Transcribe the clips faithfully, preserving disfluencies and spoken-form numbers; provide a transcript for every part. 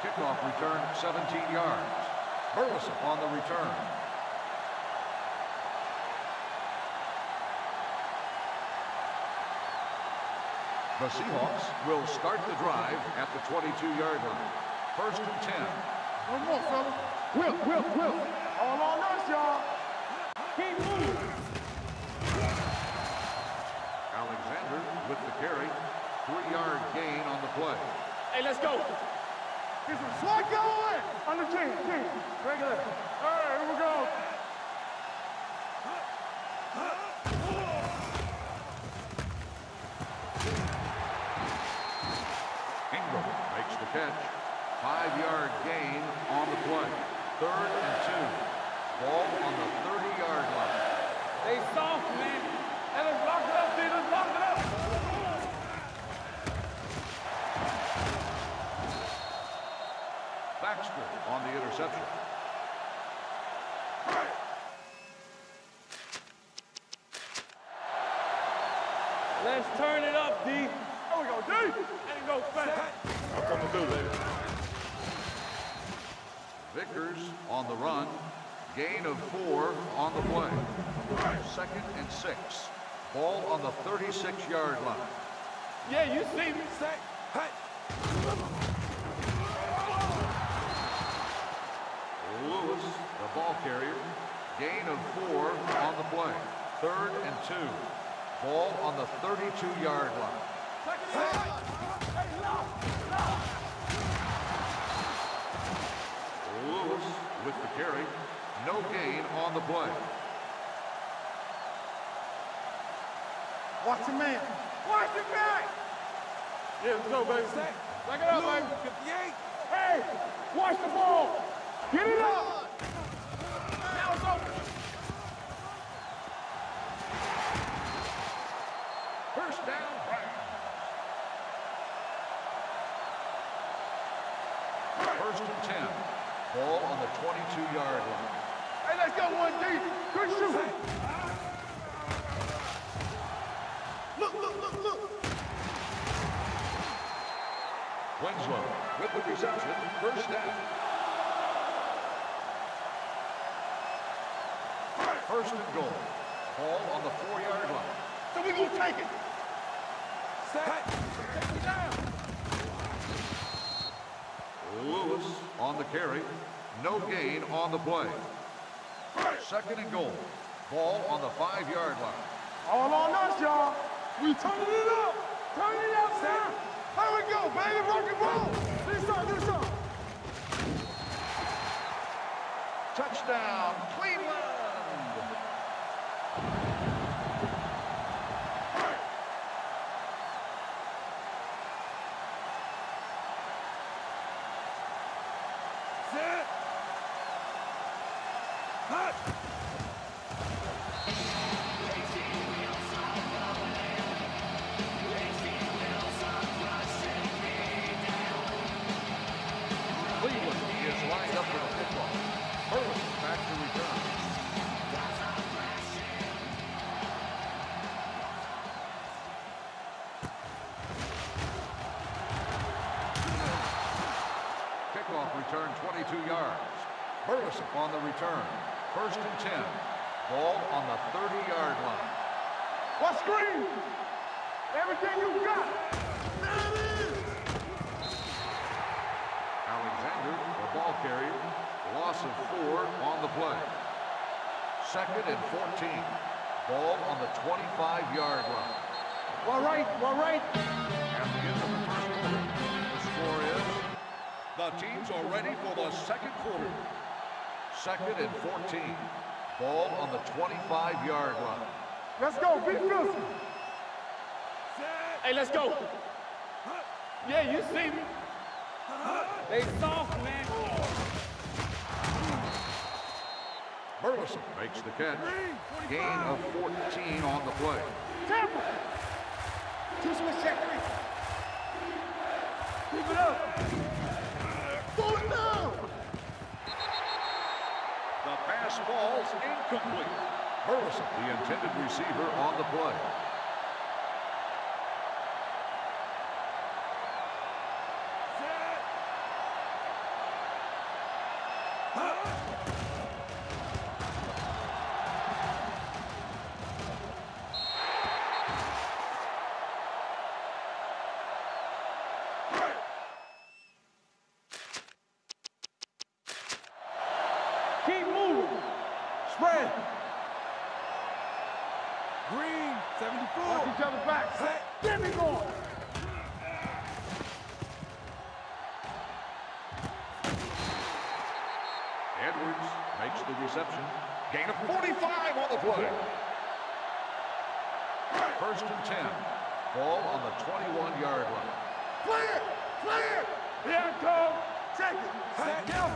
Kickoff return seventeen yards. Burleson on the return. The Seahawks will start the drive at the twenty-two yard line. First and ten. One more, fella. Will, will, will. All on us, y'all. Keep moving. Alexander with the carry. Three-yard gain on the play. Hey, let's go. Here's some swag going. On the team, team. Regular. All right, here we go. Ingram makes the catch. Five-yard gain on the play. Third and two. Ball on the thirty-yard line. They soft, man. And let's lock it up, dude. Let's lock it up. Baxter on the interception. Let's turn it up, D. There we go, D. And go fast. I'm coming through, baby. Vickers on the run. Gain of four on the play. Second and six. Ball on the thirty-six yard line. Yeah, you see me. Say, hey. Lewis, the ball carrier. Gain of four on the play. Third and two. Ball on the thirty-two yard line. Lewis with the carry. No gain on the play. Watch your man. Watch your man. Yeah, let's go, baby. Back it up, baby. fifty-eight. Hey, watch the ball. Get it up. Now it's open. First down, Browns. First and ten. Ball on the twenty-two yard line. Hey, let's go, one D. Good shoot. Look, look, look, look. Winslow with the reception. First down. First and goal. Ball on the four yard line. So we gonna take it. Set. Take me down. Lewis on the carry. No gain on the play. Second and goal. Ball on the five yard line. All on us, y'all. We turning it up. Turning it up, Sam. Here we go, baby. Rock and roll. Do something, do something. Touchdown, Cleveland. Set. Hot. Cleveland is lined up for the kickoff. Burleson back to return. Kickoff return twenty-two yards. Burleson on the return. First and ten. Ball on the thirty yard line. What screen? Everything you got. There it is. Alexander, the ball carrier. Loss of four on the play. Second and fourteen. Ball on the twenty-five yard line. All right, all right. At the end of the first quarter, the score is the teams are ready for the second quarter. Second and fourteen. Ball on the twenty-five yard line. Let's go, be filthy. Hey, let's go. Yeah, you see me. They soft, man. Burleson makes the catch. Gain of fourteen on the play. Temple. Two switch check three. Keep it up. Go down. The pass falls incomplete. Burleson, the intended receiver, on the play. each other's backs. Get me going. Edwards makes the reception. Gain of forty-five on the play. First and ten. Ball on the twenty-one yard line. Clear! Clear! Here it comes. Check it. Set down.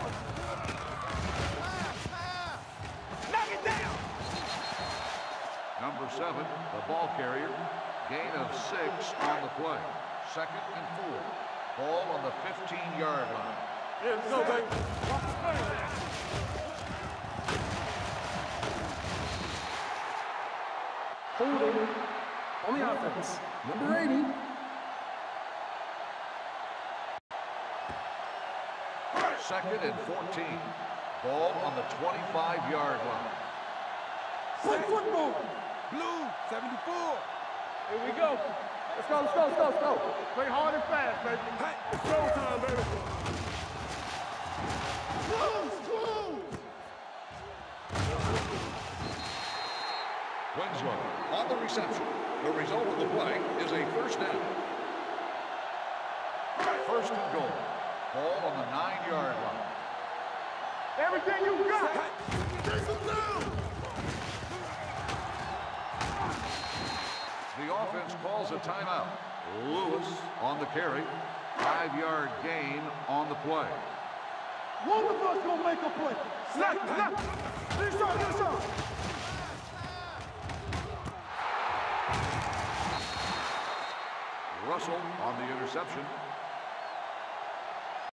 Knock it down. Number seven, the ball carrier. Gain of six on the play. Second and four. Ball on the fifteen yard line. Yeah, let's go, baby. Holding on the offense. Number eighty. Second and fourteen. Ball on the twenty-five yard line. Play football. Blue, seventy-four. Here we go. Let's go, let's go, let's go, let's go. Play hard and fast, baby. Hey, it's go time, baby. Close, close. Winslow on the reception. The result of the play is a first down. First and goal. Ball on the nine yard line. Everything you got. Chase him down. The offense calls a timeout. Lewis on the carry. Five yard gain on the play. One of us gonna make a play. Snap, snap. This shot, this shot. Russell on the interception.